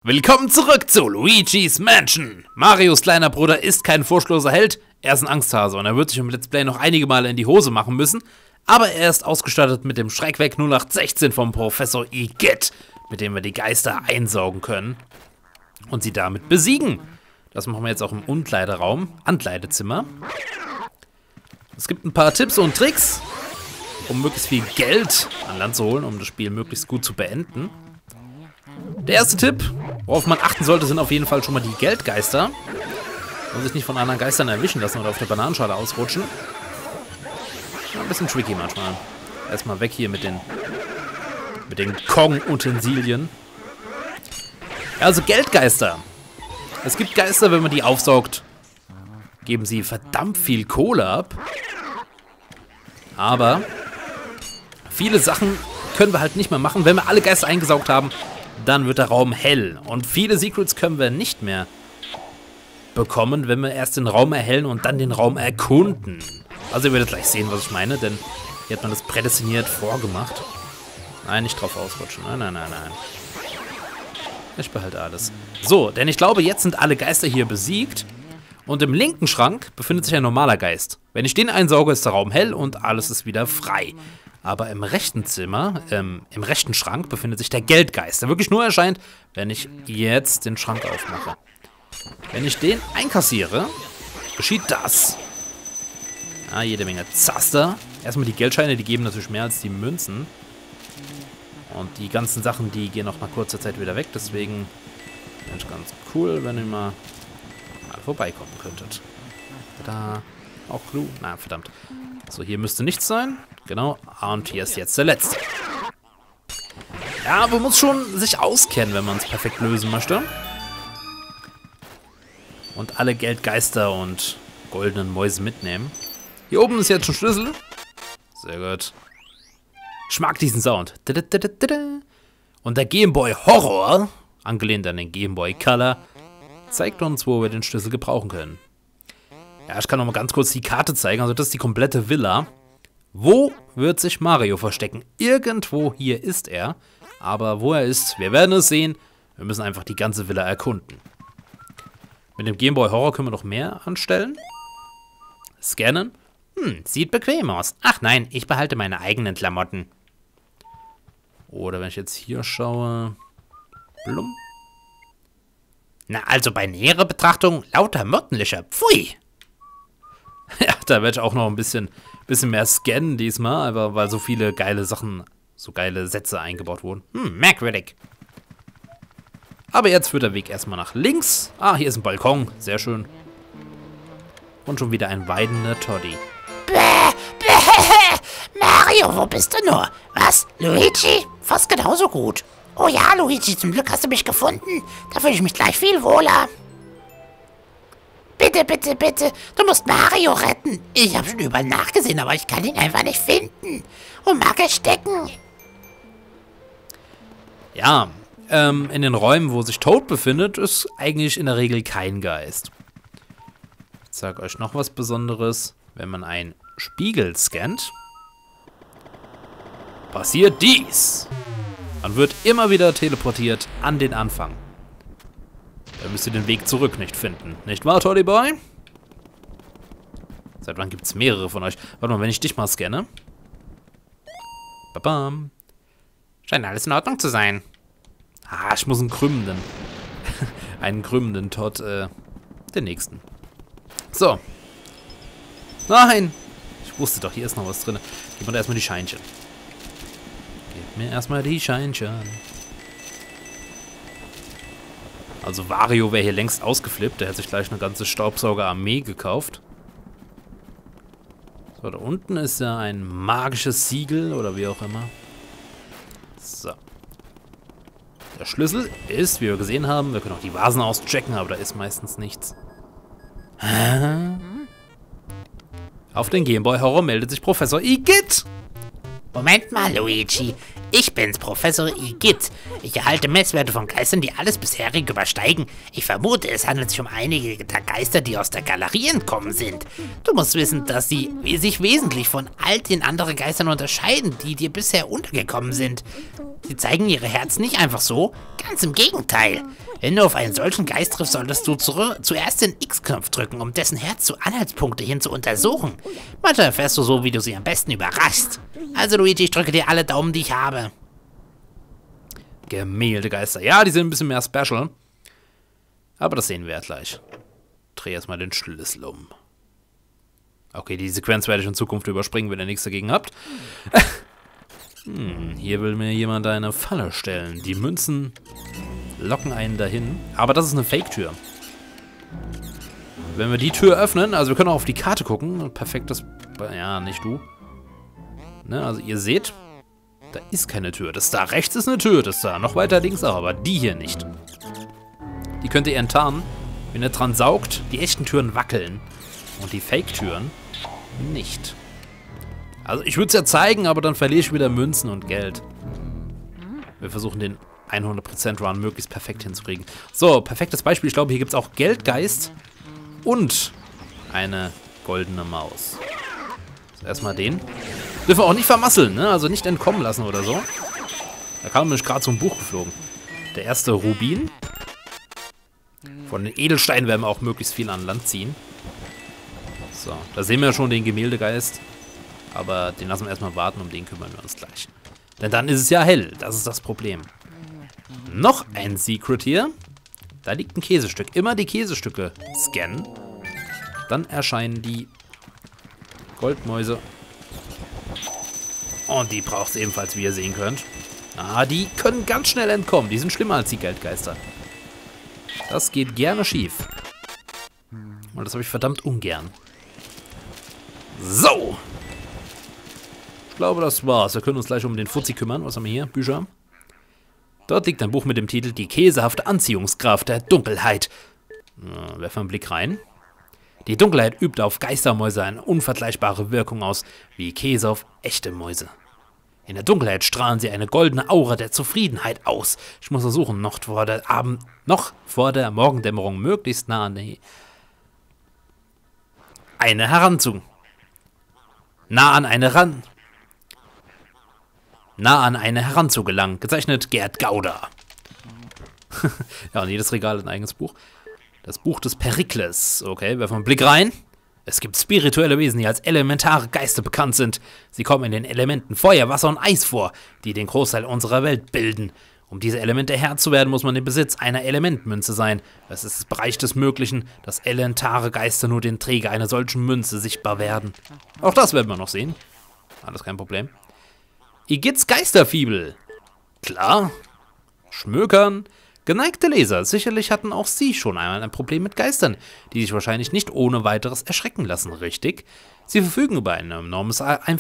Willkommen zurück zu Luigi's Mansion. Marios kleiner Bruder ist kein furchtloser Held, er ist ein Angsthase und er wird sich im Let's Play noch einige Male in die Hose machen müssen, aber er ist ausgestattet mit dem Schreckwerk 0816 vom Professor Igitt, mit dem wir die Geister einsaugen können und sie damit besiegen. Das machen wir jetzt auch im Ankleidezimmer. Es gibt ein paar Tipps und Tricks, um möglichst viel Geld an Land zu holen, um das Spiel möglichst gut zu beenden. Der erste Tipp, worauf man achten sollte, sind auf jeden Fall schon mal die Geldgeister. Und sich nicht von anderen Geistern erwischen lassen oder auf der Bananenschale ausrutschen. Ja, ein bisschen tricky manchmal. Erstmal weg hier mit den Kong-Utensilien. Also Geldgeister. Es gibt Geister, wenn man die aufsaugt, geben sie verdammt viel Kohle ab. Aber viele Sachen können wir halt nicht mehr machen. Wenn wir alle Geister eingesaugt haben, dann wird der Raum hell. Und viele Secrets können wir nicht mehr bekommen, wenn wir erst den Raum erhellen und dann den Raum erkunden. Also ihr werdet gleich sehen, was ich meine, denn hier hat man das prädestiniert vorgemacht. Nein, nicht drauf ausrutschen. Nein. Ich behalte alles. So, denn ich glaube, jetzt sind alle Geister hier besiegt. Und im linken Schrank befindet sich ein normaler Geist. Wenn ich den einsauge, ist der Raum hell und alles ist wieder frei. Aber im rechten Zimmer, im rechten Schrank befindet sich der Geldgeist, der wirklich nur erscheint, wenn ich jetzt den Schrank aufmache. Wenn ich den einkassiere, geschieht das. Ah, jede Menge Zaster. Erstmal die Geldscheine, die geben natürlich mehr als die Münzen. Und die ganzen Sachen, die gehen noch nach kurzer Zeit wieder weg. Deswegen wäre es ganz cool, wenn ihr mal vorbeikommen könntet. Da auch Clou. Na, verdammt. So, hier müsste nichts sein. Genau. Und hier ist jetzt der letzte. Ja, man muss schon sich auskennen, wenn man es perfekt lösen möchte. Und alle Geldgeister und goldenen Mäuse mitnehmen. Hier oben ist jetzt ein Schlüssel. Sehr gut. Ich mag diesen Sound. Und der Game Boy Horror, angelehnt an den Game Boy Color, zeigt uns, wo wir den Schlüssel gebrauchen können. Ja, ich kann noch mal ganz kurz die Karte zeigen. Also das ist die komplette Villa. Wo wird sich Mario verstecken? Irgendwo hier ist er. Aber wo er ist, wir werden es sehen. Wir müssen einfach die ganze Villa erkunden. Mit dem Game Boy Horror können wir noch mehr anstellen. Scannen. Sieht bequem aus. Ach nein, ich behalte meine eigenen Klamotten. Oder wenn ich jetzt hier schaue. Blum. Na, also bei näherer Betrachtung lauter Myrtenlöcher. Pfui! Ja, da werde ich auch noch ein bisschen mehr scannen diesmal, aber weil so viele geile Sachen, so geile Sätze eingebaut wurden. Merkwürdig. Aber jetzt führt der Weg erstmal nach links. Ah, hier ist ein Balkon. Sehr schön. Und schon wieder ein weidender Toddy. Mario, wo bist du nur? Was? Luigi? Fast genauso gut. Oh ja, Luigi, zum Glück hast du mich gefunden. Da fühle ich mich gleich viel wohler. Bitte, du musst Mario retten. Ich habe schon überall nachgesehen, aber ich kann ihn einfach nicht finden. Wo mag er stecken? Ja, in den Räumen, wo sich Toad befindet, ist eigentlich in der Regel kein Geist. Ich zeige euch noch was Besonderes. Wenn man einen Spiegel scannt, passiert dies. Man wird immer wieder teleportiert an den Anfang. Da müsst ihr den Weg zurück nicht finden. Nicht wahr, Toddy Boy? Seit wann gibt es mehrere von euch? Warte mal, wenn ich dich mal scanne. Babam. Scheint alles in Ordnung zu sein. Ah, ich muss einen krümmenden Todd, den nächsten. So. Nein! Ich wusste doch, hier ist noch was drin. Gib mir erstmal die Scheinchen. Gib mir erstmal die Scheinchen. Also Wario wäre hier längst ausgeflippt. Der hat sich gleich eine ganze Staubsaugerarmee gekauft. So, da unten ist ja ein magisches Siegel oder wie auch immer. So. Der Schlüssel ist, wie wir gesehen haben, wir können auch die Vasen auschecken, aber da ist meistens nichts. Auf den Game Boy Horror meldet sich Professor Igitt. Moment mal, Luigi. Ich bin's, Professor Igitt. Ich erhalte Messwerte von Geistern, die alles bisherige übersteigen. Ich vermute, es handelt sich um einige der Geister, die aus der Galerie entkommen sind. Du musst wissen, dass sie sich wesentlich von all den anderen Geistern unterscheiden, die dir bisher untergekommen sind. Sie zeigen ihre Herzen nicht einfach so. Ganz im Gegenteil. Wenn du auf einen solchen Geist triffst, solltest du zuerst den X-Knopf drücken, um dessen Herz zu Anhaltspunkte hin zu untersuchen. Manchmal erfährst du so, wie du sie am besten überraschst. Also Luigi, ich drücke dir alle Daumen, die ich habe. Gemäldegeister. Ja, die sind ein bisschen mehr special. Aber das sehen wir ja gleich. Dreh erstmal den Schlüssel um. Okay, die Sequenz werde ich in Zukunft überspringen, wenn ihr nichts dagegen habt. Hier will mir jemand eine Falle stellen. Die Münzen locken einen dahin. Aber das ist eine Fake-Tür. Wenn wir die Tür öffnen, also wir können auch auf die Karte gucken. Perfektes... Ja, nicht du. Ne, also ihr seht, da ist keine Tür. Das da rechts ist eine Tür, das da noch weiter links auch, aber die hier nicht. Die könnt ihr enttarnen. Wenn ihr dran saugt, die echten Türen wackeln. Und die Fake-Türen nicht. Also ich würde es ja zeigen, aber dann verliere ich wieder Münzen und Geld. Wir versuchen den 100% Run möglichst perfekt hinzukriegen. So, perfektes Beispiel. Ich glaube, hier gibt es auch Geldgeist und eine goldene Maus. So, erstmal den. Dürfen wir auch nicht vermasseln, ne? Also nicht entkommen lassen oder so. Da kam nämlich gerade so ein Buch geflogen. Der erste Rubin. Von den Edelsteinen werden wir auch möglichst viel an Land ziehen. So, da sehen wir schon den Gemäldegeist. Aber den lassen wir erstmal warten, um den kümmern wir uns gleich. Denn dann ist es ja hell, das ist das Problem. Noch ein Secret hier. Da liegt ein Käsestück. Immer die Käsestücke scannen. Dann erscheinen die Goldmäuse. Und die braucht es ebenfalls, wie ihr sehen könnt. Ah, die können ganz schnell entkommen. Die sind schlimmer als die Geldgeister. Das geht gerne schief. Und das habe ich verdammt ungern. So. Ich glaube, das war's. Wir können uns gleich um den Fuzzi kümmern. Was haben wir hier? Bücher. Dort liegt ein Buch mit dem Titel Die käsehafte Anziehungskraft der Dunkelheit. Werfen wir einen Blick rein. Die Dunkelheit übt auf Geistermäuse eine unvergleichbare Wirkung aus, wie Käse auf echte Mäuse. In der Dunkelheit strahlen sie eine goldene Aura der Zufriedenheit aus. Ich muss versuchen, noch vor der Morgendämmerung möglichst nah an eine heranzugelangen. Gezeichnet Gerd Gauder. Ja, und jedes Regal hat ein eigenes Buch. Das Buch des Perikles. Okay, werfen wir einen Blick rein. Es gibt spirituelle Wesen, die als elementare Geister bekannt sind. Sie kommen in den Elementen Feuer, Wasser und Eis vor, die den Großteil unserer Welt bilden. Um diese Elemente Herr zu werden, muss man im Besitz einer Elementmünze sein. Es ist das Bereich des Möglichen, dass elementare Geister nur den Träger einer solchen Münze sichtbar werden. Auch das werden wir noch sehen. Alles kein Problem. Igits Geisterfibel. Klar. Schmökern. Geneigte Leser, sicherlich hatten auch Sie schon einmal ein Problem mit Geistern, die sich wahrscheinlich nicht ohne weiteres erschrecken lassen, richtig? Sie verfügen über ein enormes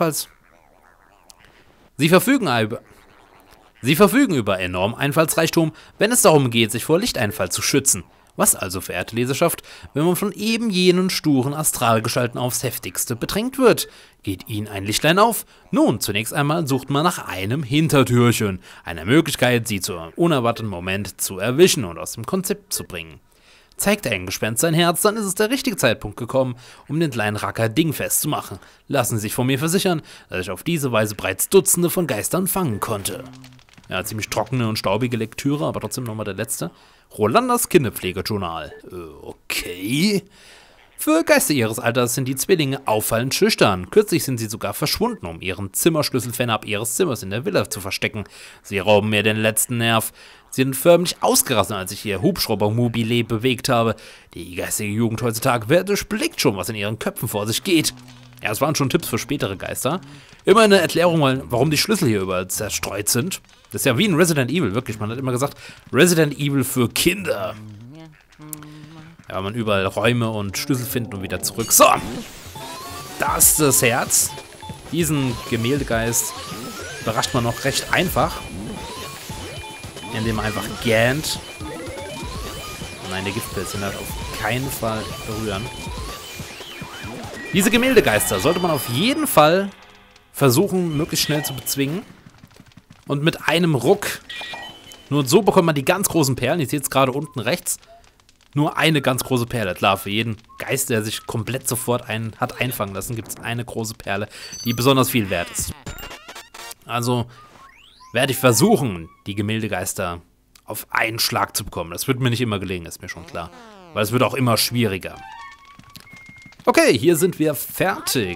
Sie verfügen über enormen Einfallsreichtum, wenn es darum geht, sich vor Lichteinfall zu schützen. Was also, verehrte Leserschaft, wenn man von eben jenen sturen Astralgestalten aufs Heftigste bedrängt wird? Geht Ihnen ein Lichtlein auf? Nun, zunächst einmal sucht man nach einem Hintertürchen, einer Möglichkeit, Sie zu einem unerwarteten Moment zu erwischen und aus dem Konzept zu bringen. Zeigt ein Gespenst sein Herz, dann ist es der richtige Zeitpunkt gekommen, um den kleinen Racker dingfest zu machen. Lassen Sie sich von mir versichern, dass ich auf diese Weise bereits Dutzende von Geistern fangen konnte. Ja, ziemlich trockene und staubige Lektüre, aber trotzdem nochmal der letzte. Rolandas Kinderpflegejournal. Okay. Für Geister ihres Alters sind die Zwillinge auffallend schüchtern. Kürzlich sind sie sogar verschwunden, um ihren Zimmerschlüssel fernab ihres Zimmers in der Villa zu verstecken. Sie rauben mir den letzten Nerv. Sie sind förmlich ausgerastet, als ich ihr Hubschrauber-Mobile bewegt habe. Die geistige Jugend heutzutage durchblickt schon, was in ihren Köpfen vor sich geht. Ja, es waren schon Tipps für spätere Geister. Immer eine Erklärung, warum die Schlüssel hier überall zerstreut sind. Das ist ja wie in Resident Evil, wirklich. Man hat immer gesagt, Resident Evil für Kinder. Ja, weil man überall Räume und Schlüssel findet und wieder zurück. So, das ist das Herz. Diesen Gemäldegeist überrascht man noch recht einfach. Indem man einfach gähnt. Nein, der Giftpilz wird auf keinen Fall berühren. Diese Gemäldegeister sollte man auf jeden Fall versuchen, möglichst schnell zu bezwingen. Und mit einem Ruck, nur so bekommt man die ganz großen Perlen. Ihr seht es gerade unten rechts. Nur eine ganz große Perle. Klar, für jeden Geist, der sich komplett sofort hat einfangen lassen, gibt es eine große Perle, die besonders viel wert ist. Also, werde ich versuchen, die Gemäldegeister auf einen Schlag zu bekommen. Das wird mir nicht immer gelingen, ist mir schon klar. Weil es wird auch immer schwieriger. Okay, hier sind wir fertig.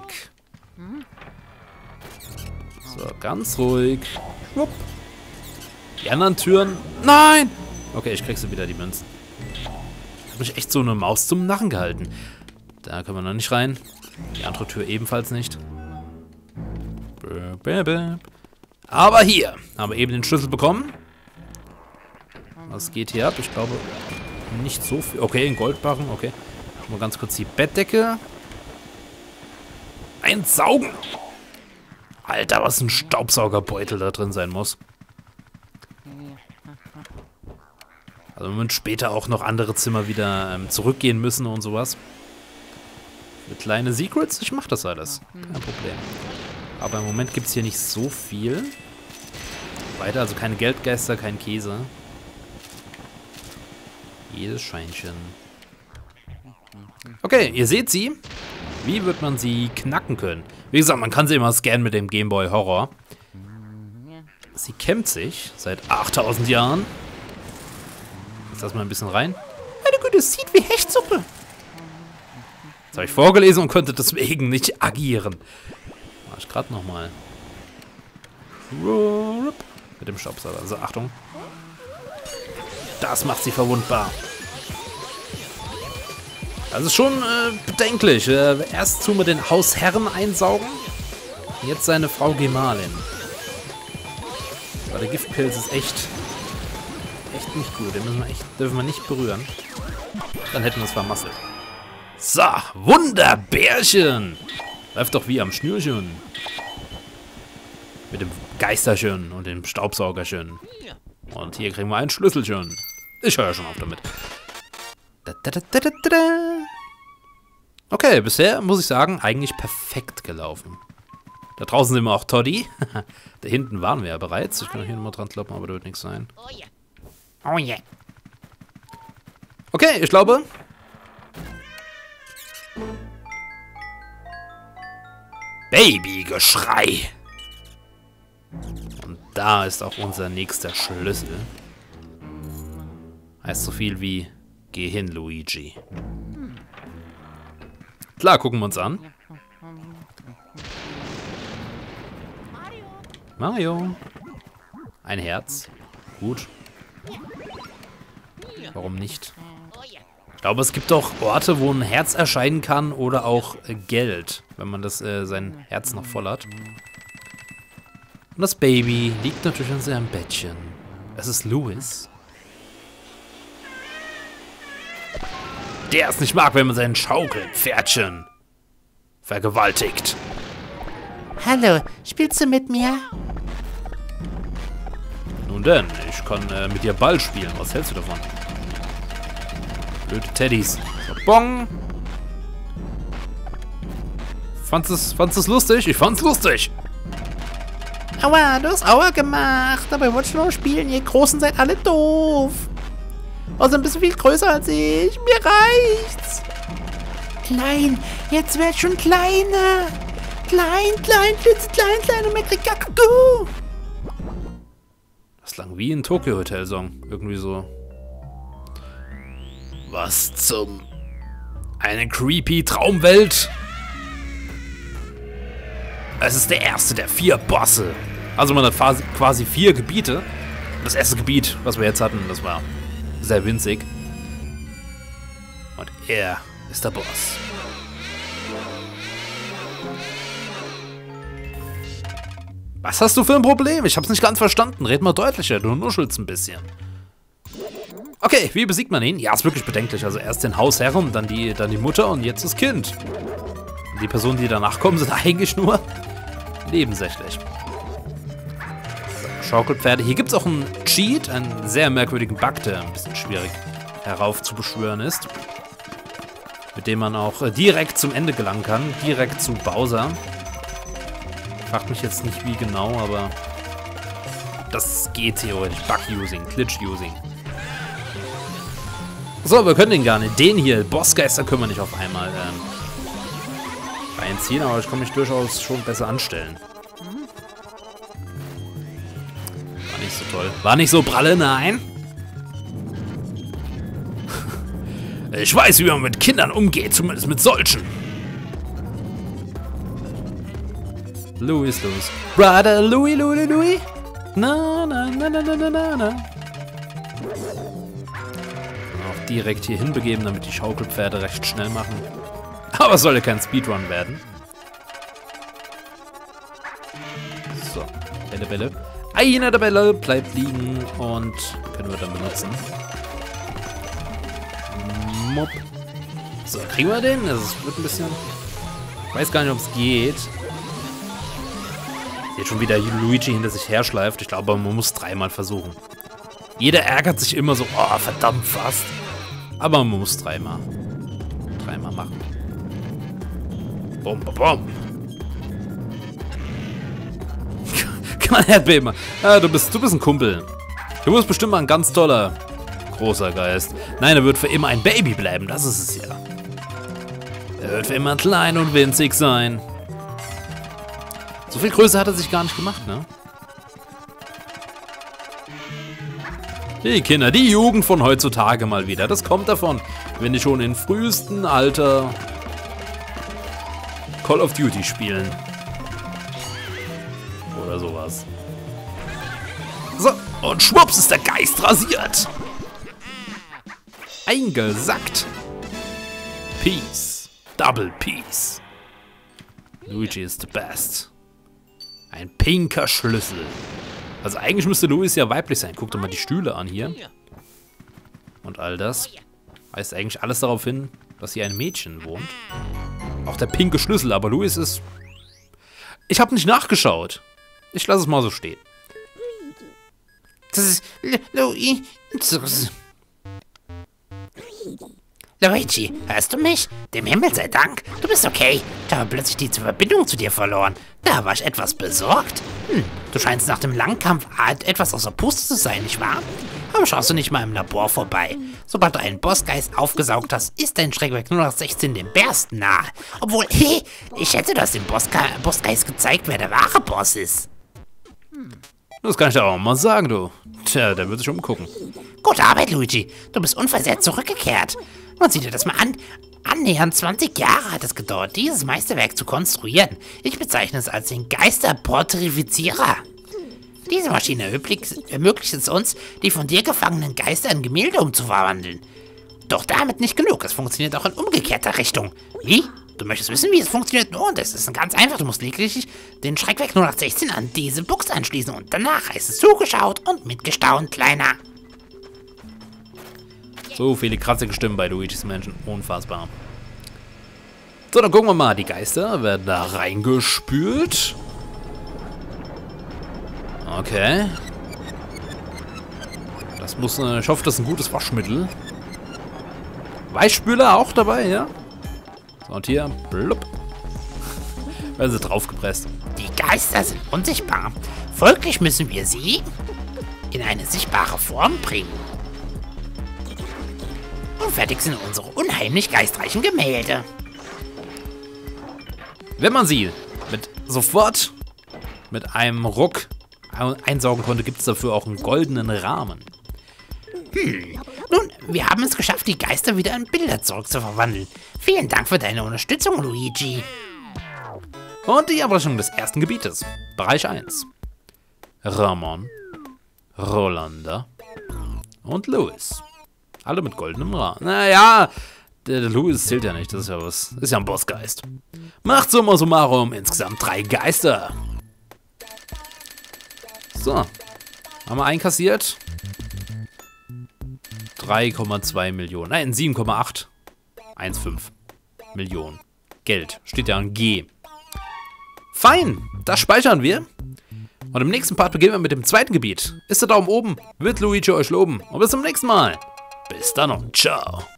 So, ganz ruhig. Schwupp. Die anderen Türen... Nein! Okay, ich krieg sie wieder, die Münzen. Ich habe mich echt so eine Maus zum Narren gehalten. Da können wir noch nicht rein. Die andere Tür ebenfalls nicht. Aber hier haben wir eben den Schlüssel bekommen. Was geht hier ab? Ich glaube nicht so viel. Okay, ein Goldbarren. Okay. Mal ganz kurz die Bettdecke. Einsaugen. Alter, was ein Staubsaugerbeutel da drin sein muss. Also wir müssen später auch noch andere Zimmer wieder zurückgehen müssen und sowas. Für kleine Secrets, ich mach das alles. Kein Problem. Aber im Moment gibt es hier nicht so viel. Weiter, also keine Geldgeister, kein Käse. Jedes Scheinchen. Okay, ihr seht sie. Wie wird man sie knacken können? Wie gesagt, man kann sie immer scannen mit dem Game Boy Horror. Sie kämmt sich seit 8000 Jahren. Jetzt lass mal ein bisschen rein. Meine Güte, es sieht wie Hechtsuppe. Das habe ich vorgelesen und konnte deswegen nicht agieren. Mach ich gerade nochmal. Mit dem Staubsauger. Also Achtung. Das macht sie verwundbar. Das ist schon bedenklich. Erst tun wir den Hausherrn einsaugen. Jetzt seine Frau Gemahlin. Aber der Giftpilz ist echt nicht gut. Den dürfen wir nicht berühren. Dann hätten wir es vermasselt. So, Wunderbärchen. Läuft doch wie am Schnürchen. Mit dem Geisterchen und dem Staubsaugerchen. Und hier kriegen wir ein Schlüsselchen. Ich höre schon auf damit. Okay, bisher muss ich sagen, eigentlich perfekt gelaufen. Da draußen sind wir auch Toddy. Da hinten waren wir ja bereits. Ich kann hier nochmal dran kloppen, aber da wird nichts sein. Oh ja. Oh ja. Okay, ich glaube... Babygeschrei. Und da ist auch unser nächster Schlüssel. Heißt so viel wie, geh hin, Luigi. Klar, gucken wir uns an. Mario. Ein Herz. Gut. Warum nicht? Ich glaube, es gibt doch Orte, wo ein Herz erscheinen kann oder auch Geld, wenn man das sein Herz noch voll hat. Und das Baby liegt natürlich in seinem Bettchen. Es ist Louis. Der es nicht mag, wenn man sein Schaukelpferdchen vergewaltigt. Hallo, spielst du mit mir? Nun denn, ich kann mit dir Ball spielen. Was hältst du davon? Blöde Teddys. So, bong. Fandst es lustig? Ich fand's lustig. Aua, du hast Aua gemacht. Dabei wollte ich nur spielen. Ihr Großen seid alle doof. Außerdem bist du viel größer als ich. Mir reicht's. Klein. Jetzt werd ich schon kleiner. Klein, klitzeklein und mir kriegt Kakadu. Das klang wie ein Tokyo Hotel Song. Irgendwie so. Was zum... Eine creepy Traumwelt? Es ist der erste der 4 Bosse. Also man hat quasi 4 Gebiete. Das erste Gebiet, was wir jetzt hatten, das war sehr winzig. Und er ist der Boss. Was hast du für ein Problem? Ich hab's nicht ganz verstanden. Red mal deutlicher, du nuschelst ein bisschen. Okay, wie besiegt man ihn? Ja, ist wirklich bedenklich. Also erst den Hausherren, dann die Mutter und jetzt das Kind. Und die Personen, die danach kommen, sind eigentlich nur nebensächlich. Schaukelpferde. Hier gibt es auch einen Cheat, einen sehr merkwürdigen Bug, der ein bisschen schwierig heraufzubeschwören ist. Mit dem man auch direkt zum Ende gelangen kann. Direkt zu Bowser. Fragt mich jetzt nicht wie genau, aber das geht theoretisch. Bug-Using, Glitch-Using. So, wir können den gar nicht. Den hier, Bossgeister, können wir nicht auf einmal reinziehen, aber ich kann mich durchaus schon besser anstellen. Toll. War nicht so pralle, nein. Ich weiß, wie man mit Kindern umgeht, zumindest mit solchen. Louis. Brother Louis. Na. Auch direkt hier hinbegeben, damit die Schaukelpferde recht schnell machen. Aber es soll ja kein Speedrun werden. So, Bälle. Einer der Bälle bleibt liegen und können wir dann benutzen. Mopp. So, kriegen wir den? Das wird ein bisschen... Ich weiß gar nicht, ob es geht. Jetzt schon wieder Luigi hinter sich herschleift. Ich glaube, man muss 3-mal versuchen. Jeder ärgert sich immer so, oh, verdammt fast. Aber man muss 3-mal. 3-mal machen. Bom. Kann man Erdbeben. Ja, du bist ein Kumpel. Du bist bestimmt mal ein ganz toller, großer Geist. Nein, er wird für immer ein Baby bleiben. Das ist es ja. Er wird für immer klein und winzig sein. So viel Größe hat er sich gar nicht gemacht, ne? Die Kinder, die Jugend von heutzutage mal wieder. Das kommt davon, wenn die schon in frühestem Alter Call of Duty spielen. Oder sowas. So, und schwupps ist der Geist rasiert. Eingesackt. Peace. Double Peace. Luigi is the best. Ein pinker Schlüssel. Also eigentlich müsste Louis ja weiblich sein. Guck doch mal die Stühle an hier. Und all das weist eigentlich alles darauf hin, dass hier ein Mädchen wohnt. Auch der pinke Schlüssel, aber Louis ist... Ich habe nicht nachgeschaut. Ich lasse es mal so stehen. Das ist Louis. Luigi, hörst du mich? Dem Himmel sei Dank, du bist okay. Ich habe plötzlich die Verbindung zu dir verloren. Da war ich etwas besorgt. Du scheinst nach dem langen Kampf etwas außer Puste zu sein, nicht wahr? Warum schaust du nicht mal im Labor vorbei? Sobald du einen Bossgeist aufgesaugt hast, ist dein Schreckwerk nur noch 16 dem Bersten nahe. Obwohl, ich hätte das dem Bossgeist gezeigt, wer der wahre Boss ist. Das kann ich dir auch mal sagen, du. Tja, der wird sich umgucken. Gute Arbeit, Luigi. Du bist unversehrt zurückgekehrt. Und sieh dir das mal an. Annähernd 20 Jahre hat es gedauert, dieses Meisterwerk zu konstruieren. Ich bezeichne es als den Geisterportrifizierer. Diese Maschine ermöglicht es uns, die von dir gefangenen Geister in Gemälde umzuverwandeln. Doch damit nicht genug. Es funktioniert auch in umgekehrter Richtung. Wie? Du möchtest wissen, wie es funktioniert? Oh, das ist ganz einfach. Du musst lediglich den Schreckwerk 0816 an diese Buchse anschließen und danach heißt es zugeschaut und mitgestaunt, Kleiner. So viele kratzige Stimmen bei Luigis Menschen. Unfassbar. So, dann gucken wir mal. Die Geister werden da reingespült. Okay. Das muss, ich hoffe, das ist ein gutes Waschmittel. Weichspüler auch dabei, ja? So, und hier, blub. Werden sie draufgepresst. Die Geister sind unsichtbar. Folglich müssen wir sie in eine sichtbare Form bringen. Und fertig sind unsere unheimlich geistreichen Gemälde. Wenn man sie sofort mit einem Ruck einsaugen konnte, gibt es dafür auch einen goldenen Rahmen. Nun, wir haben es geschafft, die Geister wieder in Bilder zurückzuverwandeln. Vielen Dank für deine Unterstützung, Luigi. Und die Abrechnung des ersten Gebietes. Bereich 1. Ramon, Rolanda und Louis. Alle mit goldenem Rahmen. Naja, der Louis zählt ja nicht. Das ist ja was. Ist ja ein Bossgeist. Macht summa summarum insgesamt 3 Geister. So. Haben wir einkassiert. 3,2 Millionen. Nein, 7,815 Millionen. Geld. Steht ja ein G. Fein. Das speichern wir. Und im nächsten Part beginnen wir mit dem zweiten Gebiet. Ist der Daumen oben? Wird Luigi euch loben. Und bis zum nächsten Mal. Bis dann und ciao.